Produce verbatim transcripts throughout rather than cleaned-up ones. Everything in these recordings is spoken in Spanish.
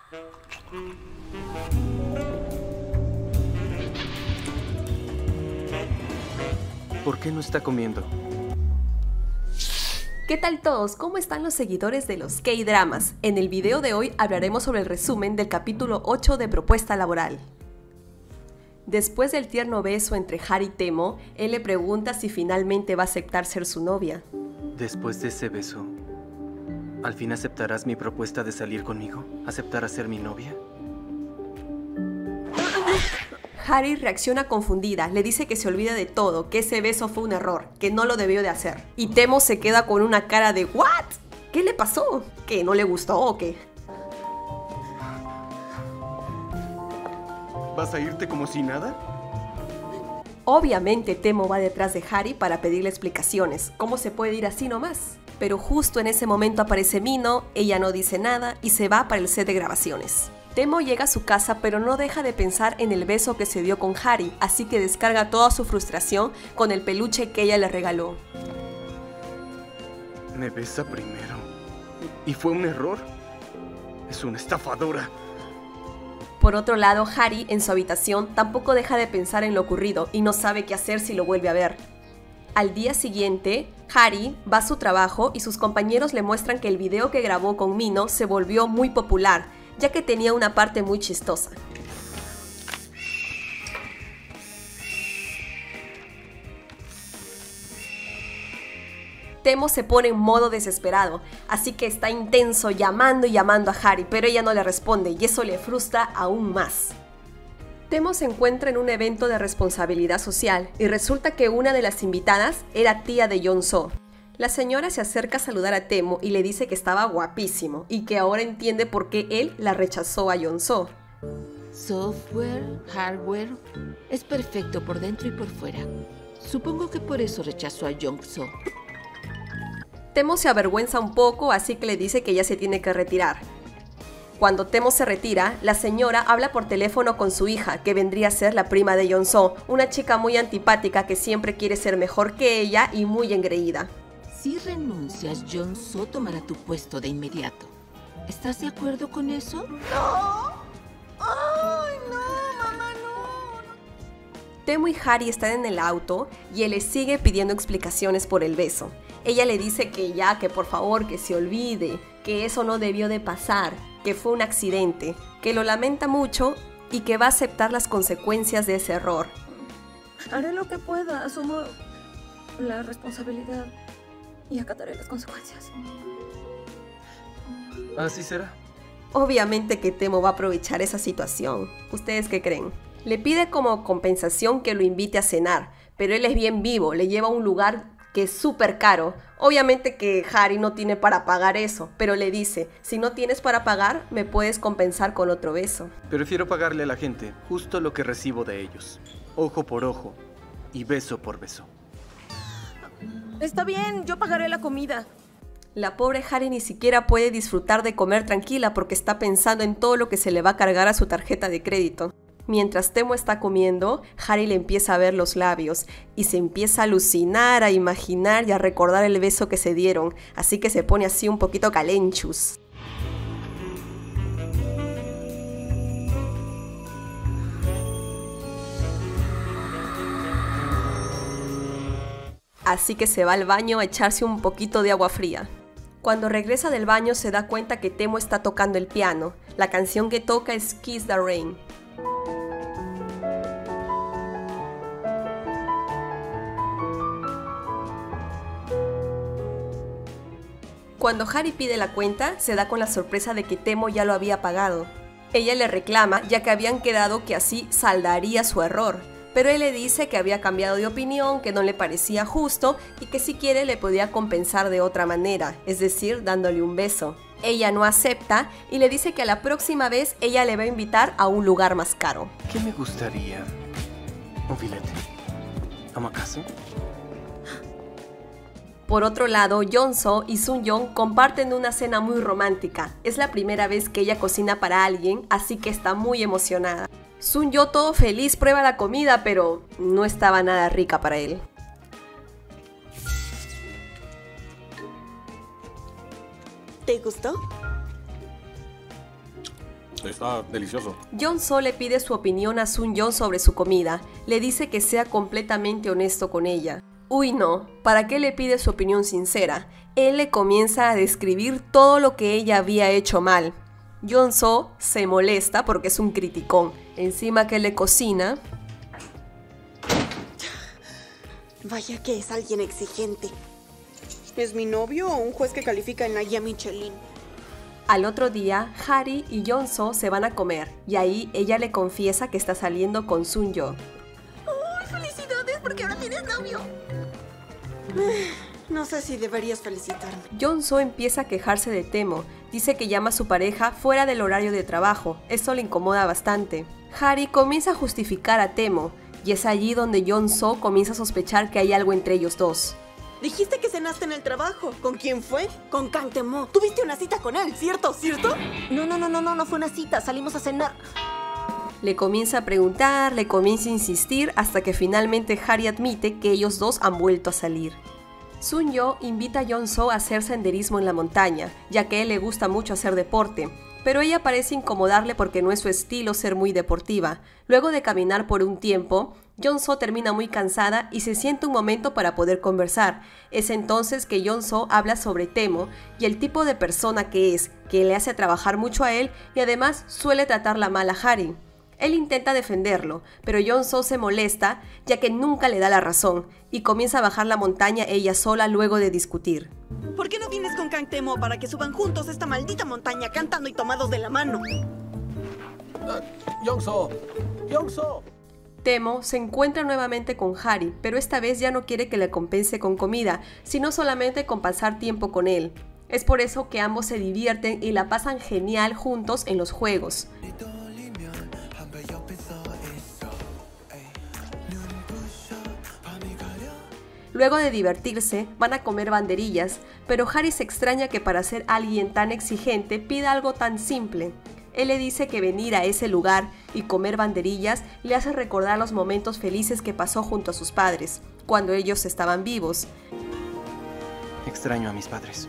¿Por qué no está comiendo? ¿Qué tal todos? ¿Cómo están los seguidores de los K-Dramas? En el video de hoy hablaremos sobre el resumen del capítulo ocho de Propuesta Laboral. Después del tierno beso entre Hari y Temo, él le pregunta si finalmente va a aceptar ser su novia. Después de ese beso, ¿al fin aceptarás mi propuesta de salir conmigo? ¿Aceptarás ser mi novia? Hari reacciona confundida, le dice que se olvida de todo, que ese beso fue un error, que no lo debió de hacer. Y Temo se queda con una cara de ¿what? ¿Qué le pasó? ¿Que no le gustó o qué? ¿Vas a irte como si nada? Obviamente Temo va detrás de Hari para pedirle explicaciones. ¿Cómo se puede ir así nomás? Pero justo en ese momento aparece Mino, ella no dice nada y se va para el set de grabaciones. Temo llega a su casa pero no deja de pensar en el beso que se dio con Hari, así que descarga toda su frustración con el peluche que ella le regaló. Me besa primero. ¿Y fue un error? Es una estafadora. Por otro lado, Hari, en su habitación, tampoco deja de pensar en lo ocurrido y no sabe qué hacer si lo vuelve a ver. Al día siguiente, Hari va a su trabajo y sus compañeros le muestran que el video que grabó con Mino se volvió muy popular, ya que tenía una parte muy chistosa. Temo se pone en modo desesperado, así que está intenso llamando y llamando a Hari, pero ella no le responde y eso le frustra aún más. Temo se encuentra en un evento de responsabilidad social y resulta que una de las invitadas era tía de Yeon-soo. La señora se acerca a saludar a Temo y le dice que estaba guapísimo y que ahora entiende por qué él la rechazó a Yeon-soo. Software, hardware, es perfecto por dentro y por fuera. Supongo que por eso rechazó a Yeon-soo. Temo se avergüenza un poco, así que le dice que ya se tiene que retirar. Cuando Temo se retira, la señora habla por teléfono con su hija, que vendría a ser la prima de Yeon-soo, una chica muy antipática que siempre quiere ser mejor que ella y muy engreída. Si renuncias, Yeon-soo tomará tu puesto de inmediato. ¿Estás de acuerdo con eso? ¡No! ¡Ay, no, mamá, no! Temo y Hari están en el auto y él le sigue pidiendo explicaciones por el beso. Ella le dice que ya, que por favor, que se olvide, que eso no debió de pasar, que fue un accidente, que lo lamenta mucho y que va a aceptar las consecuencias de ese error. Haré lo que pueda, asumo la responsabilidad y acataré las consecuencias. Así será. Obviamente que Temo va a aprovechar esa situación. ¿Ustedes qué creen? Le pide como compensación que lo invite a cenar, pero él es bien vivo, le lleva a un lugar que es súper caro. Obviamente que Hari no tiene para pagar eso, pero le dice, si no tienes para pagar, me puedes compensar con otro beso. Prefiero pagarle a la gente justo lo que recibo de ellos. Ojo por ojo y beso por beso. Está bien, yo pagaré la comida. La pobre Hari ni siquiera puede disfrutar de comer tranquila porque está pensando en todo lo que se le va a cargar a su tarjeta de crédito. Mientras Temo está comiendo, Hari le empieza a ver los labios y se empieza a alucinar, a imaginar y a recordar el beso que se dieron, así que se pone así un poquito calenchus. Así que se va al baño a echarse un poquito de agua fría. Cuando regresa del baño se da cuenta que Temo está tocando el piano. La canción que toca es Kiss the Rain. Cuando Hari pide la cuenta, se da con la sorpresa de que Temo ya lo había pagado. Ella le reclama, ya que habían quedado que así saldaría su error, pero él le dice que había cambiado de opinión, que no le parecía justo y que si quiere le podía compensar de otra manera, es decir, dándole un beso. Ella no acepta y le dice que a la próxima vez ella le va a invitar a un lugar más caro. ¿Qué me gustaría? ¿Un filete? ¿Omakase? Por otro lado, Yeon-soo y Sun-young comparten una cena muy romántica. Es la primera vez que ella cocina para alguien, así que está muy emocionada. Sun-young, todo feliz, prueba la comida, pero no estaba nada rica para él. ¿Te gustó? Está delicioso. Yeon-soo le pide su opinión a Sun-yeon sobre su comida. Le dice que sea completamente honesto con ella. Uy, no, ¿para qué le pide su opinión sincera? Él le comienza a describir todo lo que ella había hecho mal. Yeon-soo se molesta porque es un criticón. Encima que le cocina. Vaya que es alguien exigente. ¿Es mi novio o un juez que califica en la guía Michelin? Al otro día, Hari y Yeon-soo se van a comer, y ahí ella le confiesa que está saliendo con Sun-yeon. ¡Oh, felicidades porque ahora tienes novio! No sé si deberías felicitarme. Yeon-soo empieza a quejarse de Temo. Dice que llama a su pareja fuera del horario de trabajo. Esto le incomoda bastante. Hari comienza a justificar a Temo, y es allí donde Yeon-soo comienza a sospechar que hay algo entre ellos dos. Dijiste que cenaste en el trabajo. ¿Con quién fue? Con Kang Tae-mo. Tuviste una cita con él, ¿cierto? ¿Cierto? No, no, no, no, no, no fue una cita. Salimos a cenar. Le comienza a preguntar, le comienza a insistir, hasta que finalmente Hari admite que ellos dos han vuelto a salir. Sun-yeon invita a Yeon-soo a hacer senderismo en la montaña, ya que a él le gusta mucho hacer deporte, pero ella parece incomodarle porque no es su estilo ser muy deportiva. Luego de caminar por un tiempo, Yeon-soo termina muy cansada y se sienta un momento para poder conversar. Es entonces que Yeon-soo habla sobre Temo y el tipo de persona que es, que le hace trabajar mucho a él y además suele tratarla mal a Hari. Él intenta defenderlo, pero Yeon-soo se molesta ya que nunca le da la razón y comienza a bajar la montaña ella sola luego de discutir. ¿Por qué no vienes con Kang Tae-mo para que suban juntos esta maldita montaña cantando y tomados de la mano? Uh, Yeon-soo, Yeon-soo. Temo se encuentra nuevamente con Hari, pero esta vez ya no quiere que le compense con comida, sino solamente con pasar tiempo con él. Es por eso que ambos se divierten y la pasan genial juntos en los juegos. Luego de divertirse, van a comer banderillas, pero Hari se extraña que para ser alguien tan exigente pida algo tan simple. Él le dice que venir a ese lugar y comer banderillas le hace recordar los momentos felices que pasó junto a sus padres, cuando ellos estaban vivos. Extraño a mis padres.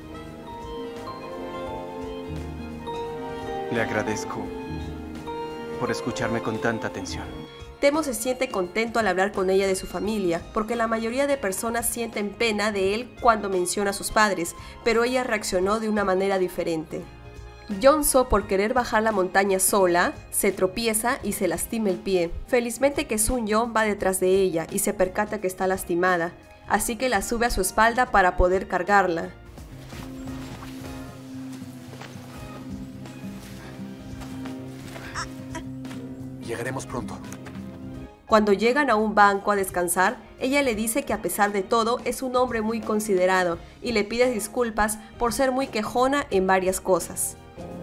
Le agradezco por escucharme con tanta atención. Temo se siente contento al hablar con ella de su familia, porque la mayoría de personas sienten pena de él cuando menciona a sus padres, pero ella reaccionó de una manera diferente. Yeon-soo, por querer bajar la montaña sola, se tropieza y se lastima el pie. Felizmente que Sun-yeon va detrás de ella y se percata que está lastimada, así que la sube a su espalda para poder cargarla. Llegaremos pronto. Cuando llegan a un banco a descansar, ella le dice que a pesar de todo es un hombre muy considerado y le pide disculpas por ser muy quejona en varias cosas.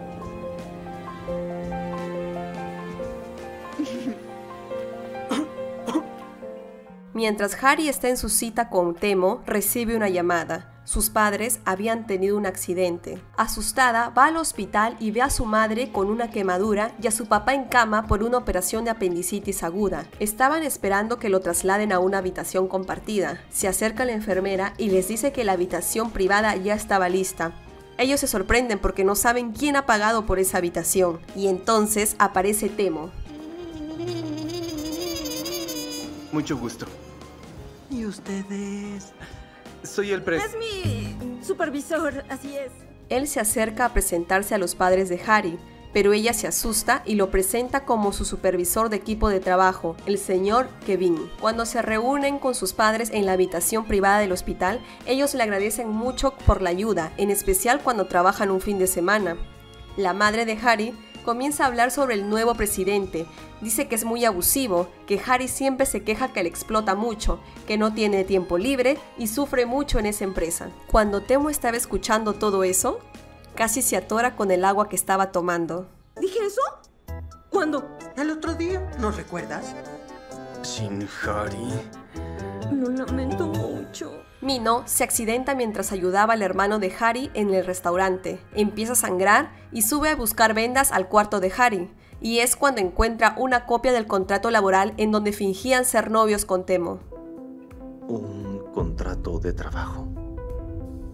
Mientras Hari está en su cita con Temo, recibe una llamada. Sus padres habían tenido un accidente. Asustada, va al hospital y ve a su madre con una quemadura y a su papá en cama por una operación de apendicitis aguda. Estaban esperando que lo trasladen a una habitación compartida. Se acerca la enfermera y les dice que la habitación privada ya estaba lista. Ellos se sorprenden porque no saben quién ha pagado por esa habitación. Y entonces aparece Temo. Mucho gusto. ¿Y ustedes? Soy el pres... Es mi supervisor, así es. Él se acerca a presentarse a los padres de Hari, pero ella se asusta y lo presenta como su supervisor de equipo de trabajo, el señor Kevin. Cuando se reúnen con sus padres en la habitación privada del hospital, ellos le agradecen mucho por la ayuda, en especial cuando trabajan un fin de semana. La madre de Hari comienza a hablar sobre el nuevo presidente. Dice que es muy abusivo, que Hari siempre se queja que le explota mucho, que no tiene tiempo libre y sufre mucho en esa empresa. Cuando Temo estaba escuchando todo eso, casi se atora con el agua que estaba tomando. ¿Dije eso? ¿Cuándo? El otro día, ¿no recuerdas? Sin Hari... Lo lamento mucho. Mino se accidenta mientras ayudaba al hermano de Hari en el restaurante. Empieza a sangrar y sube a buscar vendas al cuarto de Hari. Y es cuando encuentra una copia del contrato laboral en donde fingían ser novios con Temo. Un contrato de trabajo.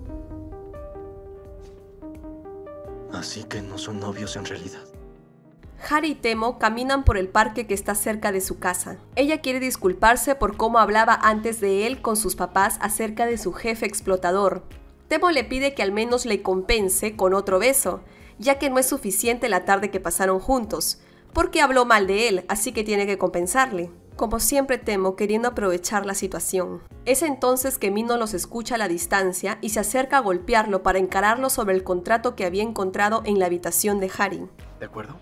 Así que no son novios en realidad. Harry y Temo caminan por el parque que está cerca de su casa. Ella quiere disculparse por cómo hablaba antes de él con sus papás acerca de su jefe explotador. Temo le pide que al menos le compense con otro beso, ya que no es suficiente la tarde que pasaron juntos, porque habló mal de él, así que tiene que compensarle. Como siempre, Temo queriendo aprovechar la situación. Es entonces que Minho los escucha a la distancia y se acerca a golpearlo para encararlo sobre el contrato que había encontrado en la habitación de Harry. ¿De acuerdo?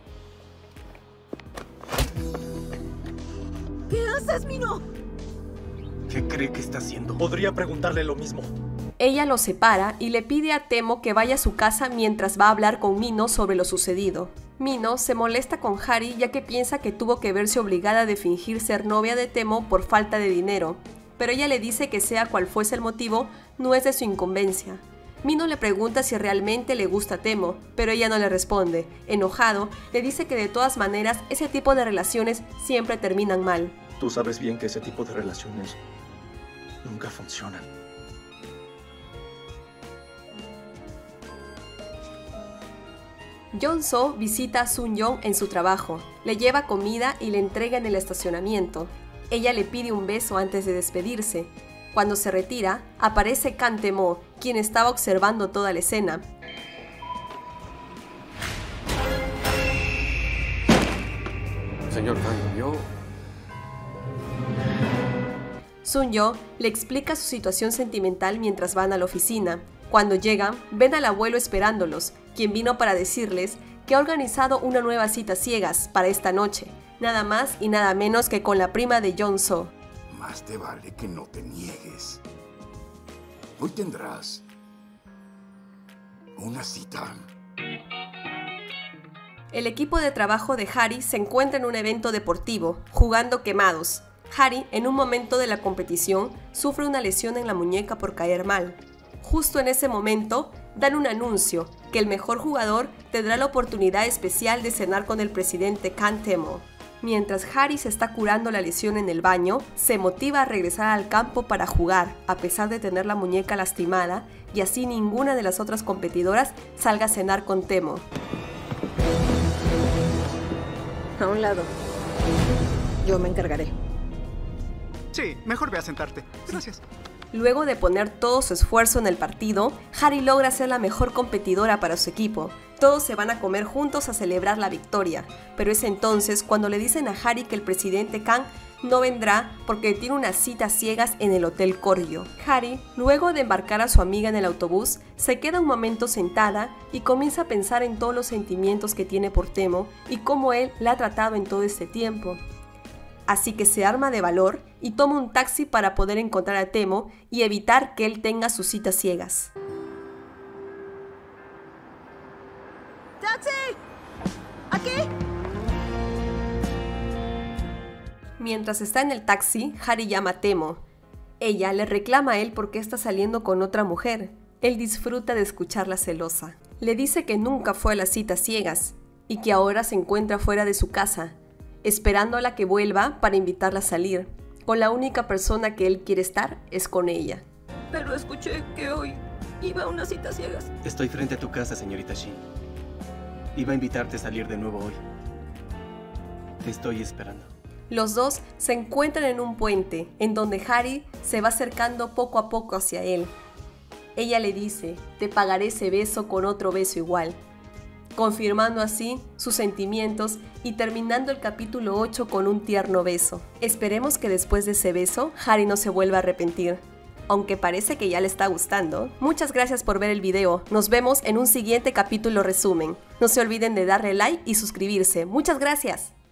¿Qué haces, Minho? ¿Qué cree que está haciendo? Podría preguntarle lo mismo. Ella lo separa y le pide a Temo que vaya a su casa mientras va a hablar con Minho sobre lo sucedido. Minho se molesta con Harry ya que piensa que tuvo que verse obligada de fingir ser novia de Temo por falta de dinero, pero ella le dice que sea cual fuese el motivo, no es de su incumbencia. Minho le pregunta si realmente le gusta Temo, pero ella no le responde. Enojado, le dice que de todas maneras ese tipo de relaciones siempre terminan mal. Tú sabes bien que ese tipo de relaciones nunca funcionan. Yeon-soo visita a Sun-young en su trabajo, le lleva comida y le entrega en el estacionamiento. Ella le pide un beso antes de despedirse. Cuando se retira, aparece Kang Tae-mo, quien estaba observando toda la escena. Señor Kang, yo... Sun-young le explica su situación sentimental mientras van a la oficina. Cuando llegan, ven al abuelo esperándolos, quien vino para decirles que ha organizado una nueva cita ciegas para esta noche, nada más y nada menos que con la prima de Yeon-soo. Más te vale que no te niegues. Hoy tendrás una cita. El equipo de trabajo de Harry se encuentra en un evento deportivo, jugando quemados. Harry, en un momento de la competición, sufre una lesión en la muñeca por caer mal. Justo en ese momento, dan un anuncio que el mejor jugador tendrá la oportunidad especial de cenar con el presidente Kang Tae-mo. Mientras Harry se está curando la lesión en el baño, se motiva a regresar al campo para jugar, a pesar de tener la muñeca lastimada, y así ninguna de las otras competidoras salga a cenar con Temo. A un lado. Yo me encargaré. Sí, mejor ve a sentarte. Gracias. Luego de poner todo su esfuerzo en el partido, Harry logra ser la mejor competidora para su equipo. Todos se van a comer juntos a celebrar la victoria, pero es entonces cuando le dicen a Harry que el presidente Kang no vendrá porque tiene unas citas ciegas en el Hotel Koryo. Harry, luego de embarcar a su amiga en el autobús, se queda un momento sentada y comienza a pensar en todos los sentimientos que tiene por Temo y cómo él la ha tratado en todo este tiempo. Así que se arma de valor y toma un taxi para poder encontrar a Temo y evitar que él tenga sus citas ciegas. ¡Taxi! ¡Aquí! Mientras está en el taxi, Harry llama a Temo. Ella le reclama a él porque está saliendo con otra mujer. Él disfruta de escucharla celosa. Le dice que nunca fue a las citas ciegas y que ahora se encuentra fuera de su casa, esperando a la que vuelva para invitarla a salir. Con la única persona que él quiere estar es con ella. Pero escuché que hoy iba a una cita ciegas. Estoy frente a tu casa, señorita Shin. Iba a invitarte a salir de nuevo hoy. Te estoy esperando. Los dos se encuentran en un puente, en donde Harry se va acercando poco a poco hacia él. Ella le dice, te pagaré ese beso con otro beso igual, confirmando así sus sentimientos y terminando el capítulo ocho con un tierno beso. Esperemos que después de ese beso, Harry no se vuelva a arrepentir. Aunque parece que ya le está gustando. Muchas gracias por ver el video. Nos vemos en un siguiente capítulo resumen. No se olviden de darle like y suscribirse. ¡Muchas gracias!